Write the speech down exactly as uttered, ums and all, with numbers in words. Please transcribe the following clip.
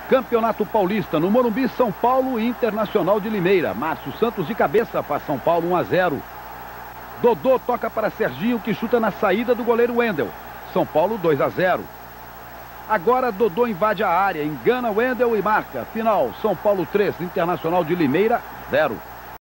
Campeonato Paulista, no Morumbi, São Paulo e Internacional de Limeira. Márcio Santos de cabeça faz São Paulo um a zero. Dodô toca para Serginho, que chuta na saída do goleiro Wendel. São Paulo dois a zero. Agora Dodô invade a área, engana Wendel e marca. Final, São Paulo três, Internacional de Limeira zero.